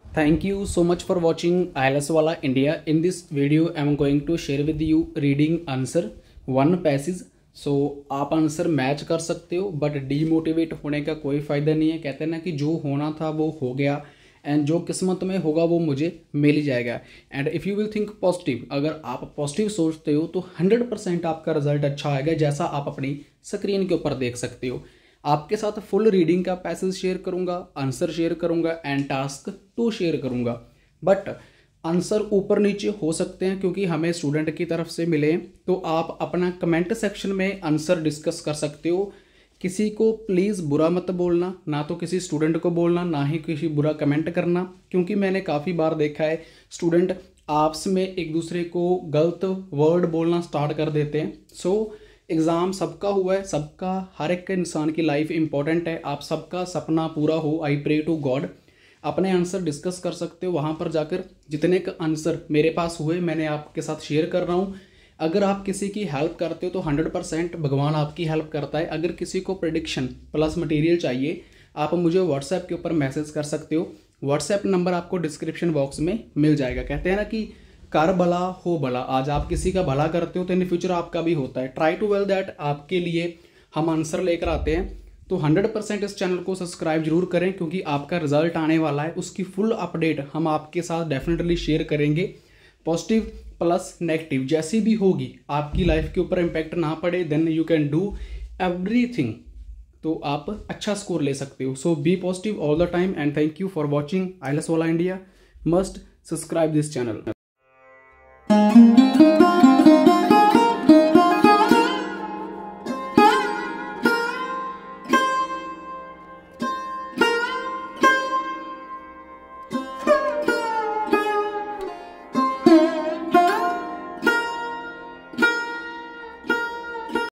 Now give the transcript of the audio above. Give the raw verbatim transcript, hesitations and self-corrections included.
Thank you so much for watching I E L T S Wala India. In this video, I am going to share with you reading answer one passage. So आप answer match कर सकते हो, but demotivate होने का कोई फ़ायदा नहीं है। कहते हैं ना कि जो होना था वो हो गया, एंड जो किस्मत में होगा वो मुझे मिल ही जाएगा। And if you will think positive, अगर आप पॉजिटिव सोचते हो तो हंड्रेड परसेंट आपका रिजल्ट अच्छा आएगा, जैसा आप अपनी स्क्रीन के ऊपर देख सकते हो। आपके साथ फुल रीडिंग का पैसेज शेयर करूंगा, आंसर शेयर करूंगा एंड टास्क टू शेयर करूंगा। बट आंसर ऊपर नीचे हो सकते हैं क्योंकि हमें स्टूडेंट की तरफ से मिले, तो आप अपना कमेंट सेक्शन में आंसर डिस्कस कर सकते हो। किसी को प्लीज़ बुरा मत बोलना, ना तो किसी स्टूडेंट को बोलना, ना ही किसी बुरा कमेंट करना, क्योंकि मैंने काफ़ी बार देखा है स्टूडेंट आपस में एक दूसरे को गलत वर्ड बोलना स्टार्ट कर देते हैं। सो so, एग्ज़ाम सबका हुआ है, सबका हर एक इंसान की लाइफ इंपॉर्टेंट है, आप सबका सपना पूरा हो। I pray to God. अपने आंसर डिस्कस कर सकते हो वहाँ पर जाकर। जितने का आंसर मेरे पास हुए मैंने आपके साथ शेयर कर रहा हूँ। अगर आप किसी की हेल्प करते हो तो हंड्रेड परसेंट भगवान आपकी हेल्प करता है। अगर किसी को प्रेडिक्शन प्लस मटेरियल चाहिए, आप मुझे व्हाट्सएप के ऊपर मैसेज कर सकते हो। व्हाट्सएप नंबर आपको डिस्क्रिप्शन बॉक्स में मिल जाएगा। कहते हैं ना कि कर भला हो भला। आज आप किसी का भला करते हो तो इन फ्यूचर आपका भी होता है। ट्राई टू वेल दैट आपके लिए हम आंसर लेकर आते हैं। तो हंड्रेड परसेंट इस चैनल को सब्सक्राइब जरूर करें, क्योंकि आपका रिजल्ट आने वाला है, उसकी फुल अपडेट हम आपके साथ डेफिनेटली शेयर करेंगे। पॉजिटिव प्लस नेगेटिव जैसी भी होगी, आपकी लाइफ के ऊपर इम्पैक्ट ना पड़े, then you can do everything, तो आप अच्छा स्कोर ले सकते हो। So be positive all the time and thank you for watching I L S वाला India. Must subscribe this channel.